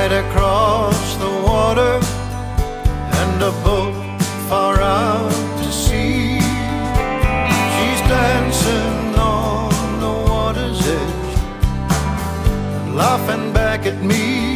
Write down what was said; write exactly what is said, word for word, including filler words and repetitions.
right across the water and a boat far out to sea. She's dancing on the water's edge and laughing back at me.